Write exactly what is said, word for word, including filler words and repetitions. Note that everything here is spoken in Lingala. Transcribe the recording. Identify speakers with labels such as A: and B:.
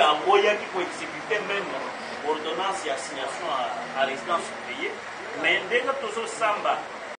A: aboyaki koexécuter même ordonnance ya assignation à résidence payée mais ndenge tozosamba